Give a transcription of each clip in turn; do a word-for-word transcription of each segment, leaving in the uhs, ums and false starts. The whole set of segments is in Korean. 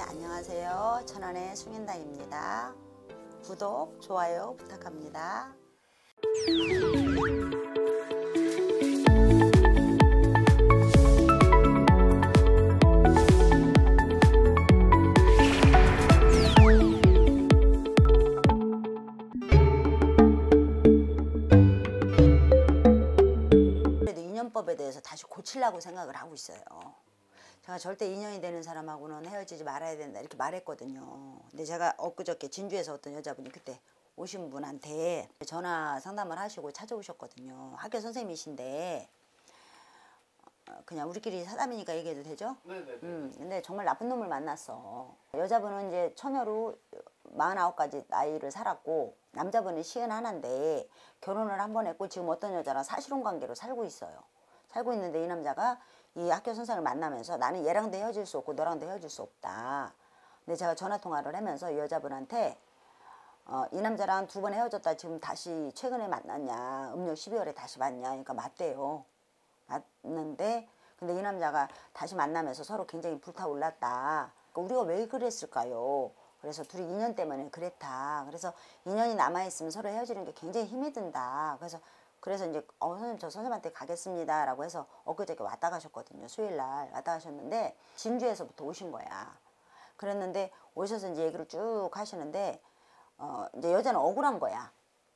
안녕하세요. 천안의 숭인당입니다. 구독, 좋아요 부탁합니다. 그래도 인연법에 대해서 다시 고치려고 생각을 하고 있어요. 제가 절대 인연이 되는 사람하고는 헤어지지 말아야 된다 이렇게 말했거든요. 근데 제가 엊그저께 진주에서 어떤 여자분이 그때 오신 분한테 전화 상담을 하시고 찾아오셨거든요. 학교 선생님이신데 그냥 우리끼리 사담이니까 얘기해도 되죠? 네네. 음, 근데 정말 나쁜 놈을 만났어. 여자분은 이제 처녀로 마흔아홉까지 나이를 살았고 남자분은 시은하나인데 결혼을 한 번 했고 지금 어떤 여자랑 사실혼 관계로 살고 있어요. 살고 있는데 이 남자가 이 학교 선생을 만나면서 나는 얘랑도 헤어질 수 없고 너랑도 헤어질 수 없다. 근데 제가 전화통화를 하면서 이 여자분한테 어, 이 남자랑 두 번 헤어졌다 지금 다시 최근에 만났냐, 음력 십이월에 다시 봤냐, 그러니까 맞대요. 맞는데 근데 이 남자가 다시 만나면서 서로 굉장히 불타올랐다. 그러니까 우리가 왜 그랬을까요? 그래서 둘이 인연 때문에 그랬다. 그래서 인연이 남아있으면 서로 헤어지는 게 굉장히 힘이 든다. 그래서 그래서 이제 어 선생님 저 선생님한테 가겠습니다 라고 해서 엊그저께 왔다 가셨거든요. 수요일날 왔다 가셨는데 진주에서부터 오신 거야. 그랬는데 오셔서 이제 얘기를 쭉 하시는데 어 이제 여자는 억울한 거야.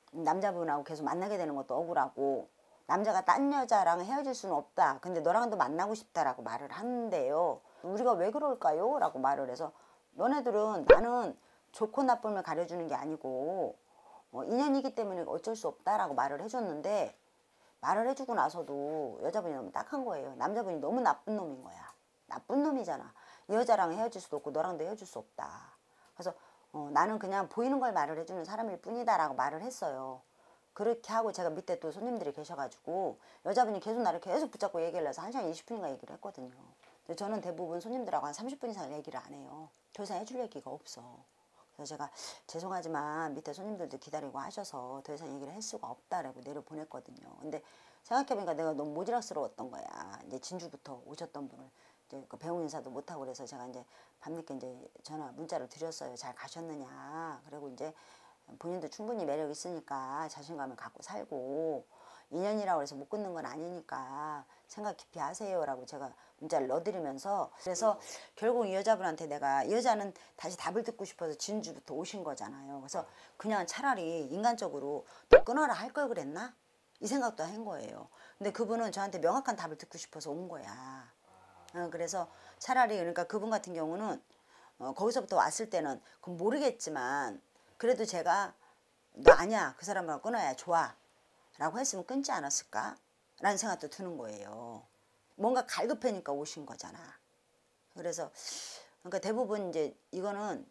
남자분하고 계속 만나게 되는 것도 억울하고 남자가 딴 여자랑 헤어질 수는 없다. 근데 너랑도 만나고 싶다라고 말을 하는데요. 우리가 왜 그럴까요? 라고 말을 해서 너네들은 나는 좋고 나쁨을 가려주는 게 아니고 어, 인연이기 때문에 어쩔 수 없다라고 말을 해줬는데 말을 해주고 나서도 여자분이 너무 딱한 거예요. 남자분이 너무 나쁜 놈인 거야. 나쁜 놈이잖아. 이 여자랑 헤어질 수도 없고 너랑도 헤어질 수 없다. 그래서 어, 나는 그냥 보이는 걸 말을 해주는 사람일 뿐이다 라고 말을 했어요. 그렇게 하고 제가 밑에 또 손님들이 계셔가지고 여자분이 계속 나를 계속 붙잡고 얘기를 해서 한 시간 이십 분인가 얘기를 했거든요. 근데 저는 대부분 손님들하고 한 삼십 분 이상 얘기를 안 해요. 더 이상 해줄 얘기가 없어. 그래서 제가 죄송하지만 밑에 손님들도 기다리고 하셔서 더 이상 얘기를 할 수가 없다라고 내려보냈거든요. 근데 생각해보니까 내가 너무 모지락스러웠던 거야. 이제 진주부터 오셨던 분을 이제 그 배웅 인사도 못하고 그래서 제가 이제 밤늦게 이제 전화 문자를 드렸어요. 잘 가셨느냐. 그리고 이제 본인도 충분히 매력 있으니까 자신감을 갖고 살고 인연이라고 해서 못 끊는 건 아니니까 생각 깊이 하세요 라고 제가 문자를 넣어드리면서 그래서 결국 이 여자분한테 내가 이 여자는 다시 답을 듣고 싶어서 진주부터 오신 거잖아요. 그래서 그냥 차라리 인간적으로 너 끊어라 할 걸 그랬나? 이 생각도 한 거예요. 근데 그분은 저한테 명확한 답을 듣고 싶어서 온 거야. 어, 그래서 차라리 그러니까 그분 같은 경우는 어, 거기서부터 왔을 때는 그건 모르겠지만 그래도 제가 너 아니야 그 사람하고 끊어야 좋아 라고 했으면 끊지 않았을까 라는 생각도 드는 거예요. 뭔가 갈급하니까 오신 거잖아. 그래서 그러니까 대부분 이제 이거는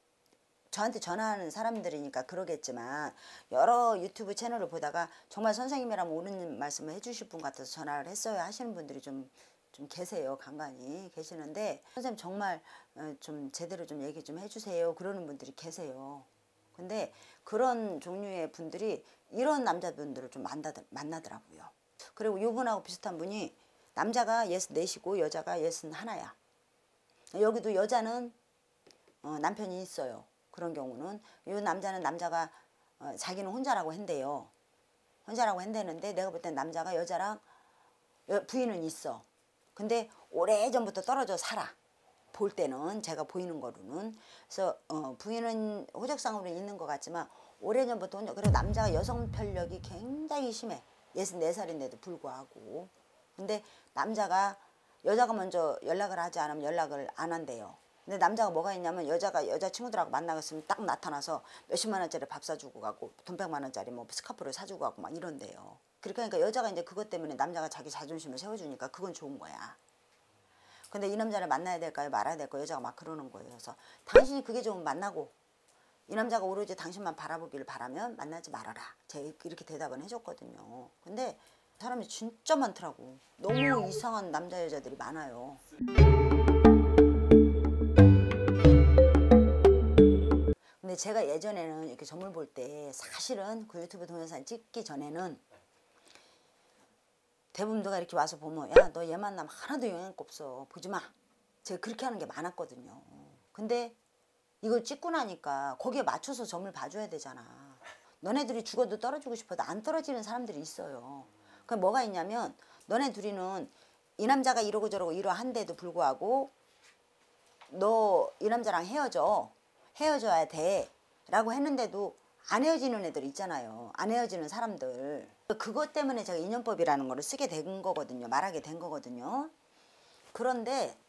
저한테 전화하는 사람들이니까 그러겠지만 여러 유튜브 채널을 보다가 정말 선생님이라면 옳은 말씀을 해주실 분 같아서 전화를 했어요 하시는 분들이 좀 좀 계세요. 간간히 계시는데 선생님 정말 좀 제대로 좀 얘기 좀 해주세요 그러는 분들이 계세요. 근데 그런 종류의 분들이 이런 남자분들을 좀 만나더, 만나더라고요. 그리고 이분하고 비슷한 분이 남자가 예순넷이고 여자가 예순하나야. 여기도 여자는 어, 남편이 있어요. 그런 경우는 이 남자는 남자가 어, 자기는 혼자라고 한대요. 혼자라고 한다는데 내가 볼 땐 남자가 여자랑 여, 부인은 있어. 근데 오래전부터 떨어져 살아. 볼 때는 제가 보이는 거로는 그래서 어, 부인은 호적상으로 있는 것 같지만 오래전부터 혼자 그리고 남자가 여성 편력이 굉장히 심해. 예순네 살인데도 불구하고 근데 남자가 여자가 먼저 연락을 하지 않으면 연락을 안 한대요. 근데 남자가 뭐가 있냐면 여자가 여자친구들하고 만나겠으면 딱 나타나서 몇십만 원짜리 밥 사주고 가고 돈 백만 원짜리 뭐 스카프를 사주고 가고 막 이런대요. 그러니까 여자가 이제 그것 때문에 남자가 자기 자존심을 세워주니까 그건 좋은 거야. 근데 이 남자를 만나야 될까요? 말아야 될까요? 여자가 막 그러는 거예요. 그래서 당신이 그게 좋으면 만나고 이 남자가 오로지 당신만 바라보기를 바라면 만나지 말아라. 제가 이렇게 대답은 해줬거든요. 근데 사람이 진짜 많더라고. 너무 이상한 남자 여자들이 많아요. 근데 제가 예전에는 이렇게 점을 볼 때 사실은 그 유튜브 동영상 찍기 전에는 대부분 누가 이렇게 와서 보면 야 너 얘 만나면 하나도 영향가 없어 보지 마. 제가 그렇게 하는 게 많았거든요. 근데 이걸 찍고 나니까 거기에 맞춰서 점을 봐줘야 되잖아. 너네 둘이 죽어도 떨어지고 싶어도 안 떨어지는 사람들이 있어요. 그 뭐가 있냐면 너네 둘이는 이 남자가 이러고 저러고 이러한데도 불구하고 너 이 남자랑 헤어져. 헤어져야 돼. 라고 했는데도 안 헤어지는 애들 있잖아요. 안 헤어지는 사람들. 그것 때문에 제가 인연법이라는 거를 쓰게 된 거거든요. 말하게 된 거거든요. 그런데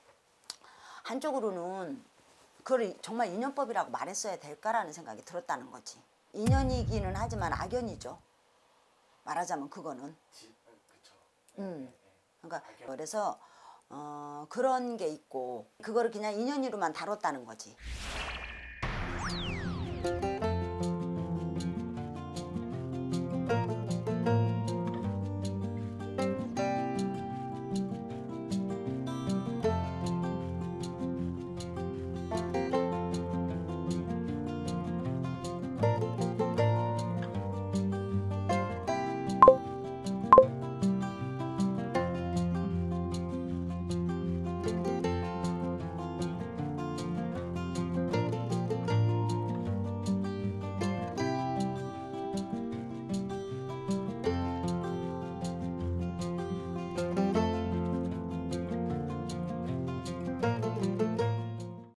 한쪽으로는 그걸 정말 인연법이라고 말했어야 될까라는 생각이 들었다는 거지. 인연이기는 하지만 악연이죠. 말하자면 그거는. 음. 그러니까 그래서 어, 그런 게 있고 그거를 그냥 인연으로만 다뤘다는 거지.